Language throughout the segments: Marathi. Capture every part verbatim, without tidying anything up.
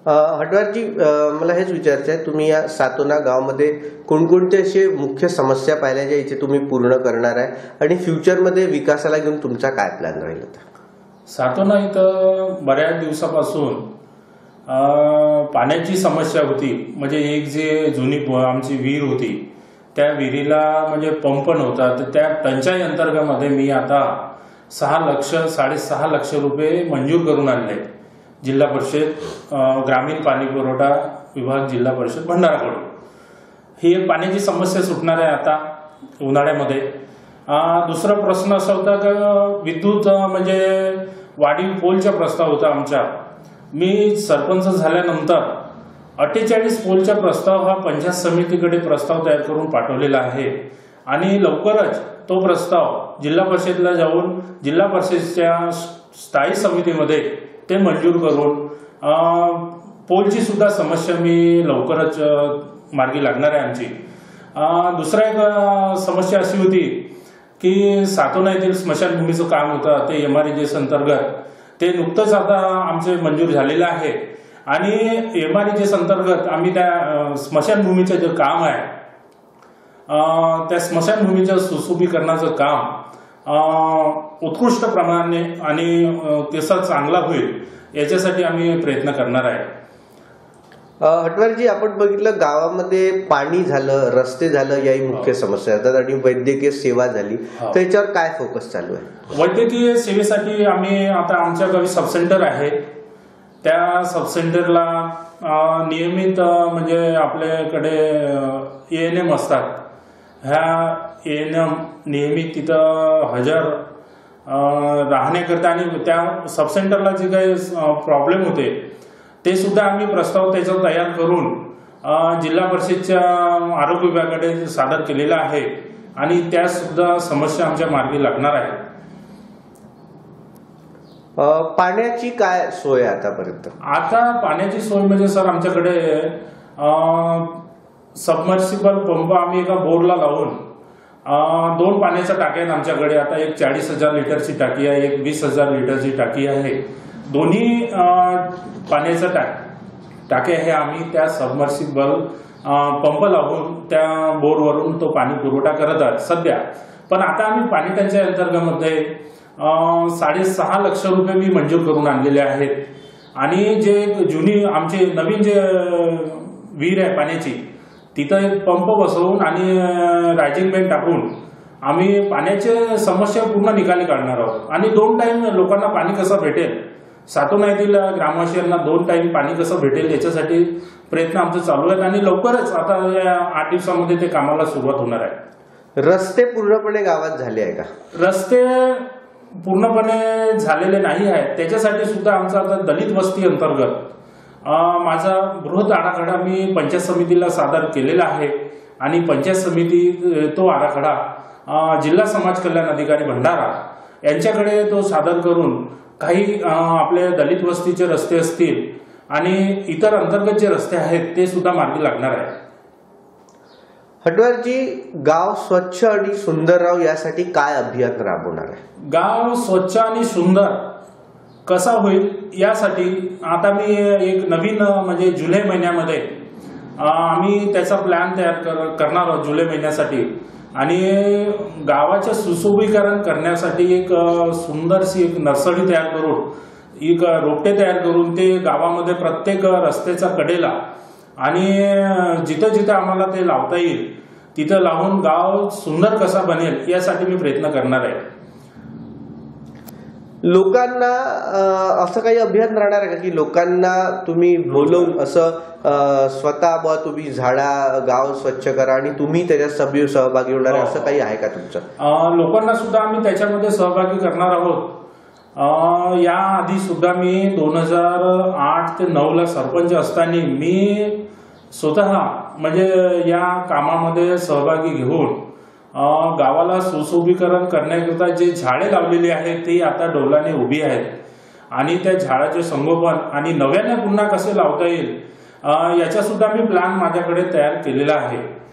हटवारजी, मला हेच विचारायचं आहे, तुम्ही या सातोना गावामध्ये कोणकोणते असे मुख्य समस्या पाहिल्या ज्या इथे तुम्ही पूर्ण करणार आहे आणि फ्युचरमध्ये विकासाला घेऊन तुमचा काय प्लॅन राहील? सातोना इथं बऱ्याच दिवसापासून पाण्याची समस्या होती. म्हणजे एक जे जुनी आमची विहीर होती त्या विहिरीला म्हणजे पंप नव्हता, तर त्या टंचाई अंतर्गतमध्ये मी आता सहा लक्ष साडेसहा लक्ष रुपये मंजूर करून आणले जिल्हा परिषद ग्रामीण पाणी पुरवठा विभाग जिल्हा परिषद भंडाराकडून. ही एक पाण्याची समस्या सुटणार आहे आता उन्हाळ्यामध्ये. दुसरा प्रश्न असा होता की विद्युत म्हणजे वाढीव पोलचा प्रस्ताव होता आमचा. मी सरपंच झाल्यानंतर अठ्ठेचाळीस पोलचा प्रस्ताव हा पंचायत समितीकडे प्रस्ताव तयार करून पाठवलेला आहे आणि लवकरच तो प्रस्ताव जिल्हा परिषदेला जाऊन जिल्हा परिषदेच्या स्थायी समितीमध्ये ते मंजूर करून पोलची सुद्धा समस्या मी लवकरच मार्गी लागणार आहे आमची. दुसरा एक समस्या अशी होती की सातोना येथील स्मशानभूमीचं काम होतं ते M R E G S अंतर्गत. ते नुकतंच आता आमचे मंजूर झालेलं आहे आणि M R E G S अंतर्गत आम्ही त्या स्मशानभूमीचं जे काम आहे त्या स्मशानभूमीच्या सुशोभीकरणाचं काम उत्कृष्ट प्रमाणे आणि तसा चांगला होईल याच्यासाठी आम्ही प्रयत्न करणार आहे. हटवारजी, आपण बघितलं गावामध्ये पाणी झालं, रस्ते झालं, याही मुख्य समस्या असतात आणि वैद्यकीय सेवा झाली, तर याच्यावर काय फोकस चालू आहे? वैद्यकीय सेवेसाठी आम्ही आता आमच्या गावी सबसेंटर आहे. त्या सबसेंटरला नियमित म्हणजे आपल्याकडे ए एन एम असतात. ह्या ए एन एम नियमित तिथं हजर राहण्याकरता आणि त्या सबसेंटरला जे काही प्रॉब्लेम होते ते सुद्धा आम्ही प्रस्ताव त्याचा तयार करून जिल्हा परिषदच्या आरोग्य विभागाकडे सादर केलेला आहे आणि त्या सुद्धा समस्या आमच्या मार्गी लागणार आहे. पाण्याची काय सोय आतापर्यंत? आता पाण्याची सोय म्हणजे सर आमच्याकडे सबमर्सिबल पंप आम्ही एका बोरला लावून दोन पाण्याच्या टाक्या आहेत आमच्याकडे. आता एक चाळीस हजार लिटरची टाकी आहे, एक वीस हजार लिटरची टाकी आहे. दोन्ही पाण्याच्या टाक टाके आहे आम्ही त्या सबमर्सिबल पंप लावून त्या बोरवरून तो पाणी पुरवठा करत आहोत सध्या. पण आता आम्ही पाणी टंचाई अंतर्गतमध्ये साडेसहा लक्ष रुपये मी मंजूर करून आणलेले आहेत आणि जे जुनी आमची नवीन जे विहीर आहे पाण्याची तिथं एक पंप बसवून आणि रायझिंग बँक टाकून आम्ही पाण्याचे समस्या पूर्ण निकाली काढणार आहोत. आणि दोन टाइम लोकांना पाणी कसं भेटेल, सातोना येथील ग्रामवासियांना दोन टाइम पाणी कसं भेटेल याच्यासाठी प्रयत्न आमचे चालू आहेत आणि लवकरच आता या आठ दिवसामध्ये ते कामाला सुरुवात होणार आहे. रस्ते पूर्णपणे गावात झाले आहे का? रस्ते पूर्णपणे झालेले नाही आहेत. त्याच्यासाठी सुद्धा आमचा आता दलित वस्ती अंतर्गत माझा बृहत आराखडा मी पंचायत समितीला सादर केलेला आहे आणि पंचायत समिती तो आराखडा जिल्हा समाज कल्याण अधिकारी भंडारा यांच्याकडे तो सादर करून काही आपले दलित वस्तीचे रस्ते असतील आणि इतर अंतर्गत जे रस्ते आहेत ते सुद्धा मार्गी लागणार आहे. हटवारजी, गाव स्वच्छ आणि सुंदर राव यासाठी काय अभियान राबवणार आहे? गाव स्वच्छ आणि सुंदर कसा होईल यासाठी आता मी एक नवीन म्हणजे जुलै महिन्यामध्ये आम्ही त्याचा प्लॅन तयार कर करणार आहोत जुलै महिन्यासाठी. आणि गावाचे सुशोभीकरण करण्यासाठी एक सुंदरशी एक नर्सरी तयार करून एक रोपटे तयार करून ते गावामध्ये प्रत्येक रस्त्याच्या कडेला आणि जिथं जिथं आम्हाला ते लावता येईल तिथं लावून गाव सुंदर कसा बनेल यासाठी मी प्रयत्न करणार आहे. लोकांना असं काही अभियान राहणार आहे का की लोकांना तुम्ही बोलवून असं स्वतः बा तुम्ही झाडा गाव स्वच्छ करा आणि तुम्ही त्याच्यात सभेत सहभागी होणार आहे, असं काही आहे का तुमचं? लोकांना सुद्धा आम्ही त्याच्यामध्ये सहभागी करणार आहोत. या आधी सुद्धा मी दोन हजार आठ ते नऊ ला सरपंच असताना मी स्वतः म्हणजे या कामामध्ये सहभागी घेऊन गावाला सुशोभीकरण करण्याकरता जे झाडे लावलेली आहेत ती आता डौलाने उभी आहेत आणि त्या झाडाचे संगोपन आणि नव्याने पुन्हा कसे लावता येईल याचा सुद्धा मी प्लॅन माझ्याकडे तयार केलेला आहे.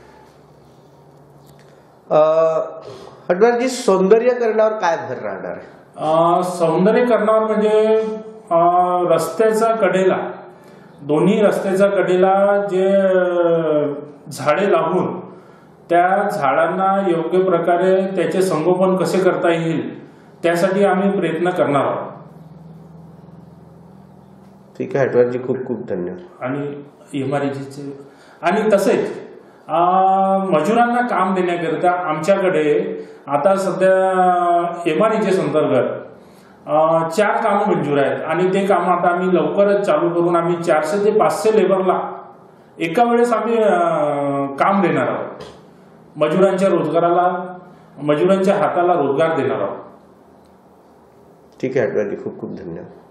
हटवारजी, सौंदर्यीकरणावर काय भर राहणार आहे? सौंदर्यीकरणावर म्हणजे रस्त्याच्या कडेला दोन्ही रस्त्याच्या कडेला जे झाडे लावून त्या झाडांना योग्य प्रकारे त्याचे संगोपन कसे करता येईल त्यासाठी आम्ही प्रयत्न करणार आहोत. ठीक आहे हटवारजी, खूप खूप धन्यवाद. आणि इमारतीचे आणि तसेच मजुरांना काम देण्याकरिता आमच्याकडे आता सध्या एम आर एच अंतर्गत चार कामं मंजूर आहेत आणि ते कामं आता आम्ही लवकरच चालू करून आम्ही चारशे ते पाचशे लेबरला एका वेळेस आम्ही काम देणार आहोत. मजुरांच्या रोजगाराला मजुरांच्या हाताला रोजगार देणार आहोत. ठीक आहे हटवारजी, खूप खूप धन्यवाद.